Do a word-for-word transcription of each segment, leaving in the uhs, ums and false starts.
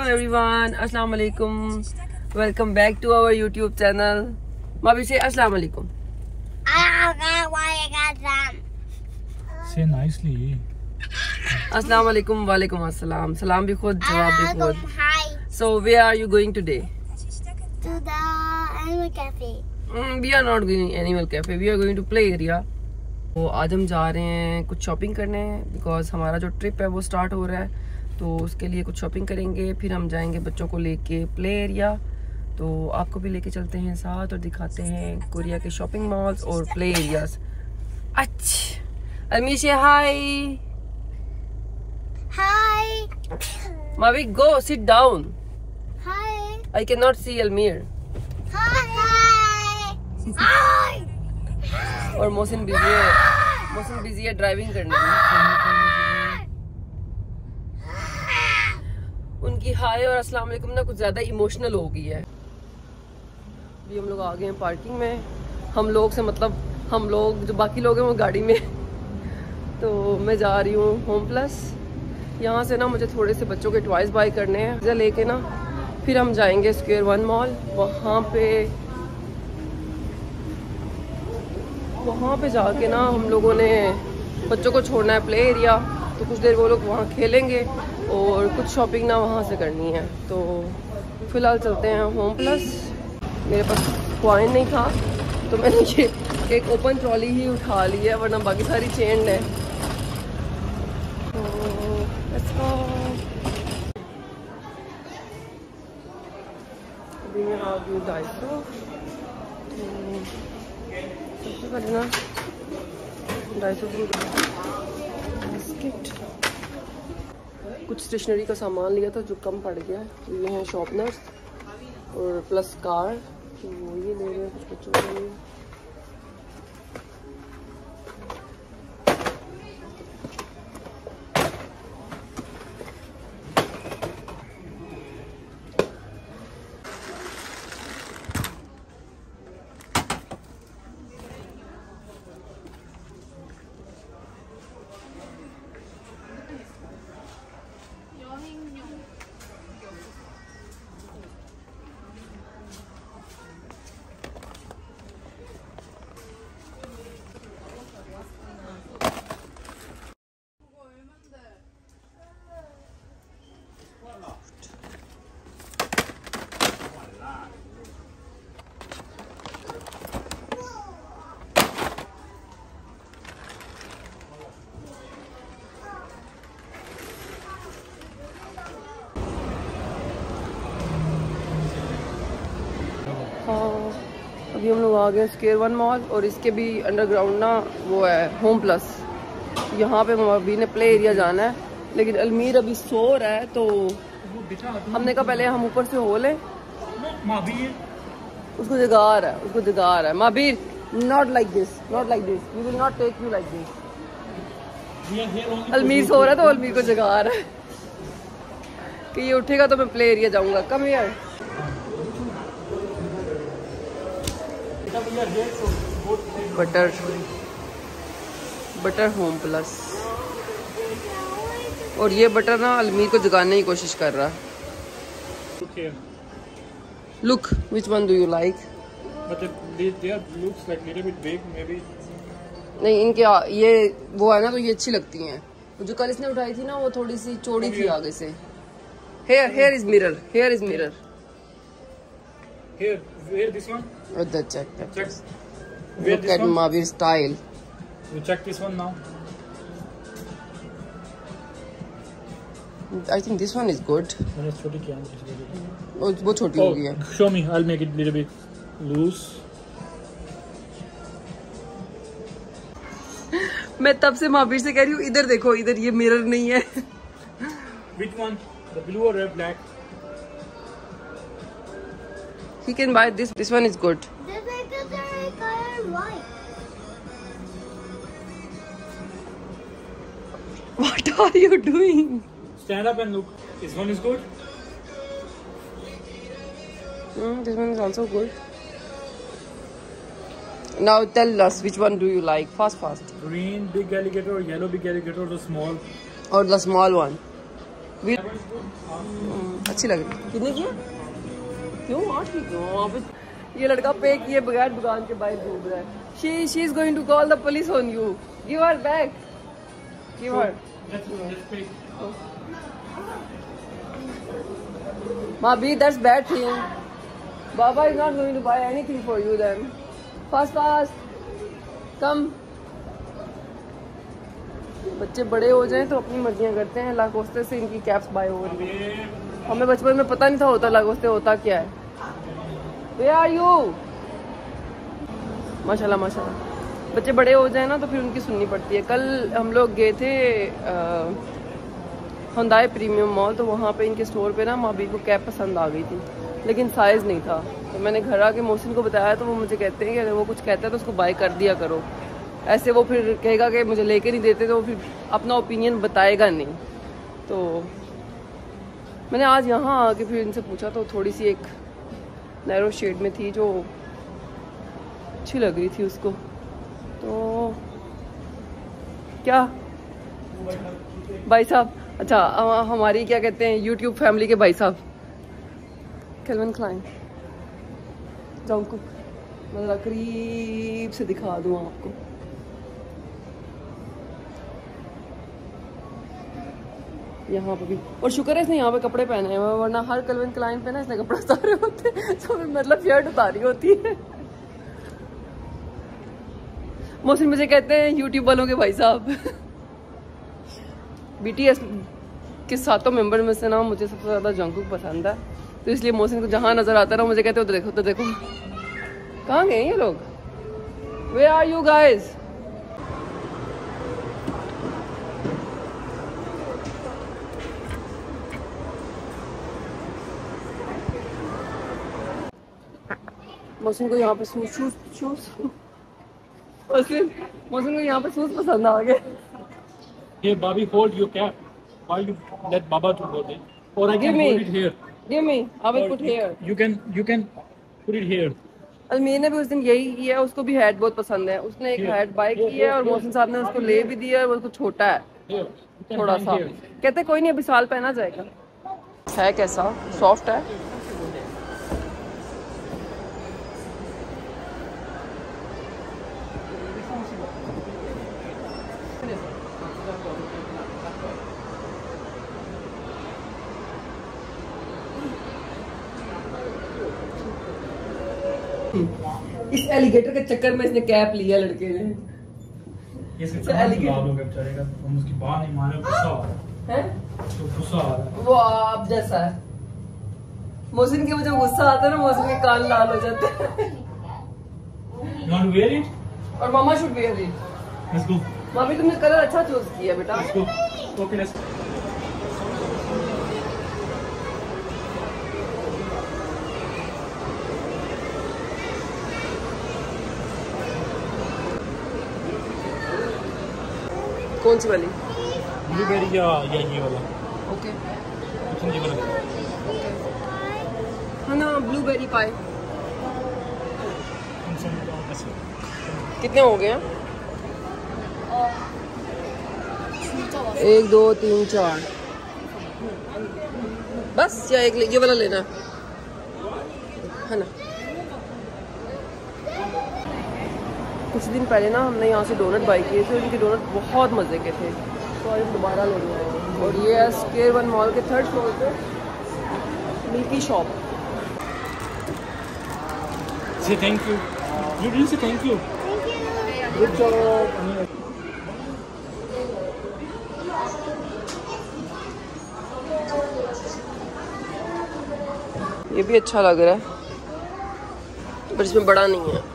everyone, Assalamu alaikum. Welcome back to our YouTube channel. Mabi say Assalamu alaikum. Say nicely. Assalamu alaikum, wa alaikum assalam. Salam bhi khud, jawab bhi khud. So where are you going today? To the animal cafe. Mm, we are not going animal cafe. We are going to play area. तो आज हम जा रहे हैं कुछ shopping करने, because हमारा जो ट्रिप है वो स्टार्ट हो रहा है, तो उसके लिए कुछ शॉपिंग करेंगे, फिर हम जाएंगे बच्चों को लेके प्ले एरिया। तो आपको भी लेके चलते हैं साथ और दिखाते हैं कोरिया के शॉपिंग मॉल्स और प्ले एरियाज। अच्छा Almisha hi Hi. Mavi go sit down. Hi. I can not see Almir. Hi. Hi. और मोहसिन बिजी है, मोहसिन बिजी है ड्राइविंग करने में। उनकी हाय और अस्सलाम वालेकुम ना कुछ ज्यादा इमोशनल हो गई है। अभी हम लोग आ गए हैं पार्किंग में। हम लोग से मतलब हम लोग जो बाकी लोग हैं वो गाड़ी में। तो मैं जा रही हूँ होम प्लस। यहाँ से ना मुझे थोड़े से बच्चों के टॉयज बाय करने हैं, लेके ना फिर हम जाएंगे स्क्वायर वन मॉल। वहाँ पे वहाँ पे जाके ना हम लोगों ने बच्चों को छोड़ना है प्ले एरिया, तो कुछ देर वो लोग वहाँ खेलेंगे और कुछ शॉपिंग ना वहाँ से करनी है। तो फिलहाल चलते हैं होम प्लस। मेरे पास कॉइन नहीं था तो मैंने ये एक ओपन ट्रॉली ही उठा ली है, वरना बाकी सारी चेंड है। तो let's go। अभी मैं आ गई डाइसो। सबसे पहले ना ढाई बिस्किट, कुछ स्टेशनरी का सामान लिया था जो कम पड़ गया है। ये है शॉर्पनर्स और प्लस कार, तो ये ले रहे हैं कुछ बच्चों के लिए। अभी हम लोग आ गए स्क्वायर वन मॉल और इसके भी अंडरग्राउंड ना वो है होम प्लस। यहाँ पे अभी ने प्ले एरिया जाना है, लेकिन अलमीर अभी सो रहा है, तो हमने कहा पहले हम ऊपर से हो लें। उसको जगा रहा है, उसको जगा रहा है। Mabir not like this, not like this, we will not take you like this. Almir सो रहा है तो अलमीर को जगा रहा है कि ये उठेगा तो मैं प्ले एरिया जाऊंगा। Come here. Butter butter home plus, और ये बटर ना अलमीर को जगाने की कोशिश कर रहा है। Look which one do you like? नहीं इनके ये वो है ना, तो ये अच्छी लगती हैं। जो कल इसने उठाई थी ना वो थोड़ी सी चौड़ी थी आगे से। Here here is mirror, here is mirror. Here, where this one? Oh, the check, check. Check. Look at Mavir's style. You check this one now. I think this one is good. छोटी क्या है? वो वो छोटी हो गई है। Show me, I'll make it little bit loose. मैं तब से मावीर से कह रही हूँ इधर देखो, इधर ये मिरर नहीं है। Which one? The blue or red, black? He can buy this. This one is good. This is color white. What are you doing? Stand up and look. This one is good. Mm, this one is also good. Now tell us which one do you like? Fast, fast. Green big alligator, yellow big alligator, the small. Or the small one. भी अच्छी लग रही। कितने की है? क्यों आठ की क्यों? आप ये लड़का पे किए बगैर दुकान के बाहर घूम रहा है। She she is going to call the police on you. Give her bag, give her. Mabi, that's bad thing. Baba is not going to buy anything for you then. Fast, fast. Come. बच्चे बड़े हो जाएं तो अपनी मर्जियां करते हैं। लागोस्ते से इनकी कैप्स बाय हो रही है। हमें बचपन में पता नहीं था होता लागोस्ते होता क्या है। Where are you? माशाल्लाह माशाल्लाह। बच्चे बड़े हो जाए ना तो फिर उनकी सुननी पड़ती है। कल हम लोग गए थे हुंडई प्रीमियम मॉल, तो वहाँ पे इनके स्टोर पे ना माबी को कैप पसंद आ गई थी, लेकिन साइज़ नहीं था। तो मैंने घर आके मोहसिन को बताया तो वो मुझे कहते हैं कि अगर वो कुछ कहता है तो उसको बाय कर दिया करो। ऐसे वो फिर कहेगा कि मुझे लेके नहीं देते तो वो फिर अपना ओपिनियन बताएगा नहीं। तो मैंने आज यहाँ आके फिर इनसे पूछा तो थोड़ी सी एक नैरो शेड में थी जो अच्छी लग रही थी उसको। तो क्या भाई साहब, अच्छा हमारी क्या कहते हैं यूट्यूब फैमिली के भाई साहब कैल्विन क्लाइन जॉन्गकुक, मैं जरा करीब से दिखा दूँ आपको। यहाँ पे भी, और शुक्र है इसने यहाँ पे कपड़े पहने हैं, वरना हर कैल्विन क्लाइन पे ना इसने कपड़े उतारे होते तो मतलब शर्ट उतारी होती है। मोहसिन मुझे कहते हैं यूट्यूब वालों के भाई साहब। बीटीएस के सातों मेंबर में से ना मुझे सबसे ज़्यादा जंगकुक पसंद है, तो इसलिए मोहसिन को जहाँ नज़र आता है ना मुझे कहते हो तो देखो तो देखो। कहाँ गए ये लोग? Where are you guys? Mohsin को यहाँ पे shoes shoes shoes Mohsin Mohsin को यहाँ पे शूज पसंद आ गए। Here, Bobby, hold your cap while you let Baba to hold it, or I Give can me. hold it here. Give me. I will Or put you- here. You can you can put it here. अलमीर ने भी उस दिन यही किया, उसको भी hat बहुत पसंद है। उसने एक Here. हैट बाय Here, की है here, और here. मोहसिन साहब ने उसको ले भी दिया है। वो उसको छोटा है Here. You can थोड़ा hang सा, here. कहते कोई नहीं अभी साल पहना जाएगा। है कैसा? सॉफ्ट है। इस एलिगेटर के चक्कर में इसने कैप लिया लड़के ने। ये सिर्फ So elegant. लाल हो गया बेचारे का, हम उसकी बात नहीं मारे, गुस्सा आ रहा है, हैं? तो गुस्सा आ रहा है। वो आप जैसा है। मोहसिन के मुझे गुस्सा आता है ना, मोहसिन के कान लाल हो जाते हैं। You want to wear it? और मामा should wear it. Let's go. मामी तुमने कलर अच्छा चूज किया बेटा। Let's go. Okay, let's go. कौन सी वाली? ब्लूबेरी या या ये वाला? ओके ये वाला। हाँ ना, ब्लूबेरी पाए। कौन सा वाला? ऐसे। कितने हो गए हैं? एक दो तीन चार बस, या एक ये वाला लेना है ना? कुछ दिन पहले ना हमने यहाँ से डोनट बाई किए थे, उनके डोनट बहुत मज़े के थे, तो आज दोबारा लेने आए हैं। और ये है स्क्वायर वन मॉल के थर्ड फ्लोर पे milky shop. Say thank you. You didn't say thank you. Good job. ये भी अच्छा लग रहा है पर इसमें बड़ा नहीं है।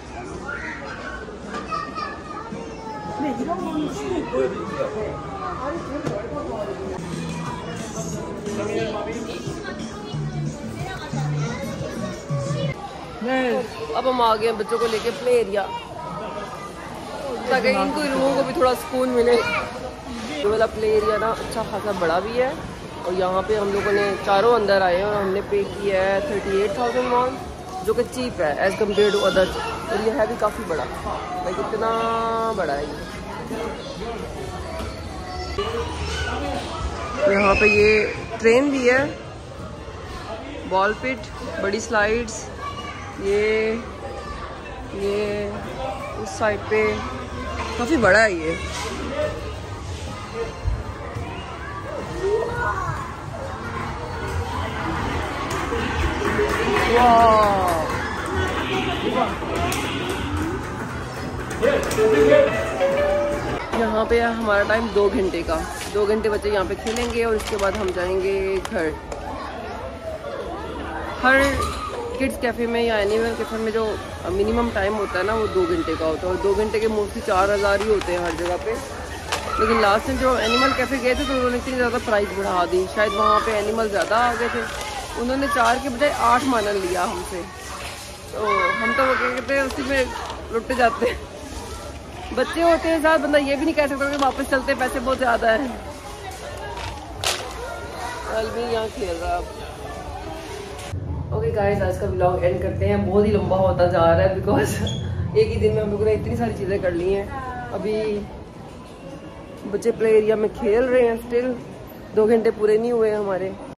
अब हम आ गए हैं बच्चों को लेके प्ले एरिया, ताकि इनको लोगों को भी थोड़ा सुकून मिले। ये वाला प्ले एरिया ना अच्छा खासा बड़ा भी है, और यहाँ पे हम लोगों ने चारों अंदर आए हैं और हमने पे किया है थर्टी एट थाउजेंड वॉन, जो कि चीप है एज़ कम्पेयर टू अदर। और ये है भी काफ़ी बड़ा, लाइक इतना बड़ा है ये। तो यहाँ पे ये ट्रेन भी है, बॉल पिट, बड़ी स्लाइड्स, ये ये उस साइड पे काफ़ी बड़ा है ये। यहाँ पे हमारा टाइम दो घंटे का, दो घंटे बच्चे यहाँ पे खेलेंगे और इसके बाद हम जाएंगे घर। हर किड्स कैफ़े में या एनिमल कैफ़े में जो मिनिमम टाइम होता है ना वो दो घंटे का होता है, और दो घंटे के मोस्टली चार हज़ार ही होते हैं हर जगह पे। लेकिन लास्ट टाइम जो एनिमल कैफ़े गए थे तो उन्होंने इतनी ज़्यादा प्राइस बढ़ा दी, शायद वहाँ पे एनिमल ज़्यादा आ गए थे, उन्होंने चार के बजाय आठ मानन लिया हमसे। तो हम तो वो कहते हैं उसी में लुट जाते हैं। बच्चे होते हैं साथ, बंदा ये भी नहीं कह सकता कि वापस चलते, पैसे बहुत ज़्यादा है। अलवी यहाँ खेल रहा है। ओके गाइस, आज का व्लॉग एंड करते हैं, बहुत ही लंबा होता जा रहा है बिकॉज एक ही दिन में हम लोगों ने इतनी सारी चीज़ें कर ली हैं। अभी बच्चे प्ले एरिया में खेल रहे हैं, स्टिल दो घंटे पूरे नहीं हुए हमारे।